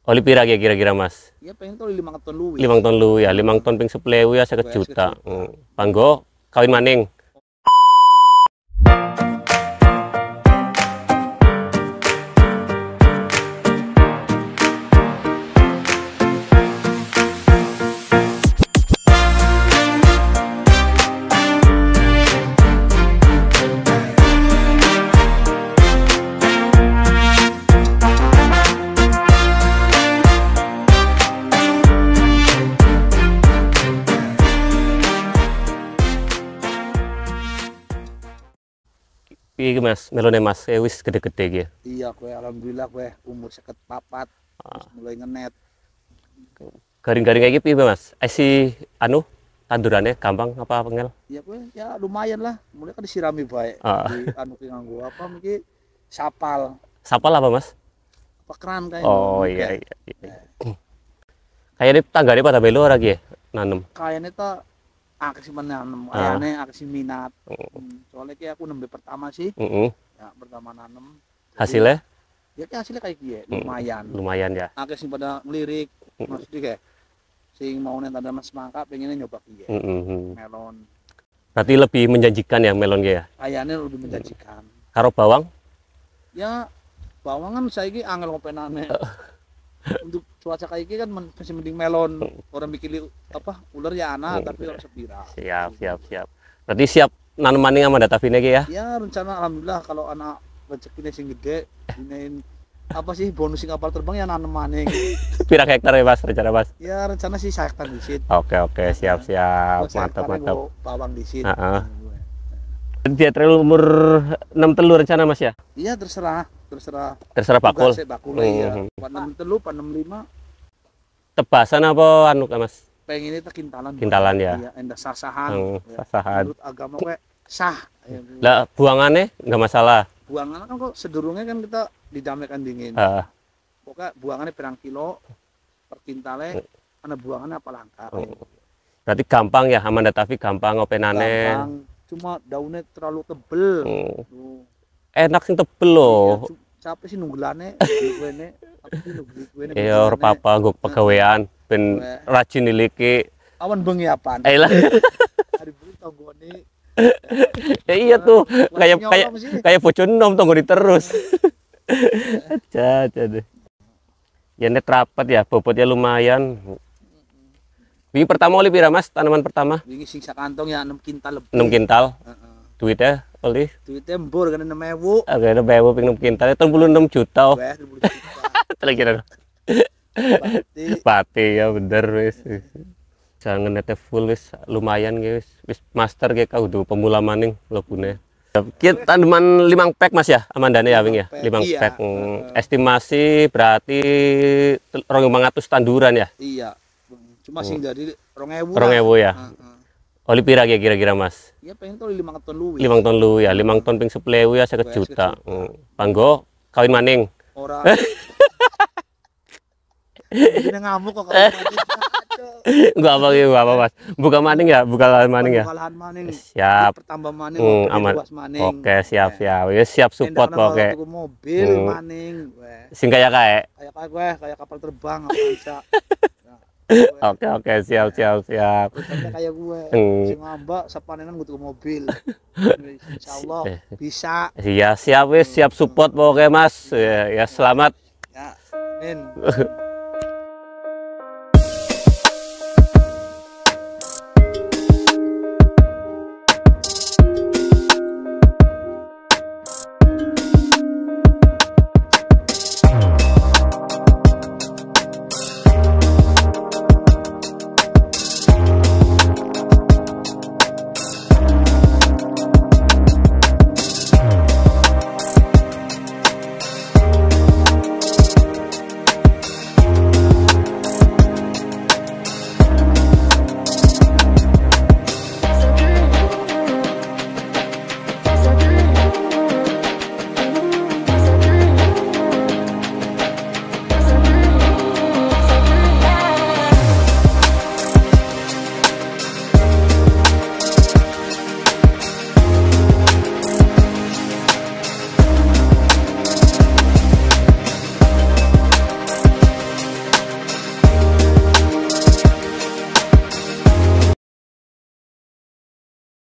Oli pira kira-kira Mas? Ya pengen tuh 5 ton luwih. 5 ton lu ya, 5 ton ping 10.000 ya 1 juta. Panggo kawin maning. Piye Mas, melone Mas, wis gede-gede iki. Iya, gue alhamdulillah gue umur 54 terus mulai ngenet. Garing-garing kayak piye Mas? Anu tandurannya gampang apa pengel? Iya gue ya lumayan lah, mulai kan disirami baik. Di anu ki nganggo apa mungkin sapal. Sapal apa Mas? Apa keran kayak Oh iya. Kayaknya tanggane pada belo ora ki nanem. Kayaknya tuh akeh sih menanam, kayaknya akeh sih minat. Soalnya kayak aku nembe pertama sih. Ya pertama nanem. Hasilnya? Ya kayak hasilnya kayak gini, lumayan. Lumayan ya. Akeh sih pada ngelirik, maksudnya kayak sing mau tanaman semangka pengennya nyoba gini. Melon. Berarti lebih menjanjikan ya melon ya? Kayaknya lebih menjanjikan. Karo bawang? Ya bawang kan saya ini angel ngopenane. Untuk cuaca kayak gini kan masih mending melon. Orang bikin apa ular ya anak tapi orang sepira. Siap. Berarti siap nanam maning sama data vine ya? Ya rencana alhamdulillah kalau anak rezekinya sing gede dinain apa sih bonus kapal terbang ya nanam maning. Pira hektar ya Mas rencana Mas? Ya rencana sih 1 hektar di situ. Oke, siap. Mantap. Bawang di situ. Dia umur 6 telur rencana Mas ya? Iya terserah bakul. Bakul ya. 6 telu, 65. Tebasan apa anu Mas? Pengen itu kintalan. Kintalan ya. Iya, endah sah-sahan. Sah-sahan. Menurut agama gue sah. Lah buangannya nggak masalah. Buangan kan kok sedurungnya kan kita didamaikan dingin. Pokoknya buangannya pirang kilo per kintale, karena buangannya apa langka. Berarti gampang ya, Amanda Tavi gampang ngopenane. Gampang, cuma daunnya terlalu tebel. Enak sih tebel loh. Iya, capek sih nunggulannya, gue iya, apa gue pegawean, ben rajin niliki. Awan bengi apaan? Lah. Hari beli tonggone. Ya iya tuh, kayak bocor nom tonggone terus. Aja deh. Ya net rapat ya, bobotnya lumayan. Wingi pertama oli pira Mas, tanaman pertama? Wingi sing sakantong ya 6 kintal lebih. 6 kintal. Duitnya oli? Duitnya mbur kan 6.000. Oke, 6.000 ping 6 kintal, 36 juta. Wah, 36 juta. Terkira. Pati ya bener wis. Jangan nete full wis lumayan guys. Wis master kayak kau tuh pemula maning lebune. Kita tanaman 5 pack Mas ya, amandane ya wing ya. 5 pack. Estimasi berarti 2.500 tanduran ya? Iya. Cuma sing dari 2.000. 2.000 ya. Oli pira kira-kira Mas? Ya pengen tuh 5 ton luwih. 5 ton lu ya, 5 ton ping 10.000 ya 1 juta. Panggo kawin maning. Ora. Ini ngamuk kok kawin maning. Enggak apa Mas. Buka maning ya, buka lahan maning ya. Buka lahan maning. Siap. Pertambah maning, aman. Maning. Oke, siap. Ya siap support pokoke. Mobil maning. Sing kaya kae. Kayak kapal terbang apa bisa. Oke, siap. Contohnya kayak gue, sing ngambak sapanenan butuh mobil. Insyaallah bisa. Iya, siap support pokoknya Mas. Ya selamat. Ya, amin.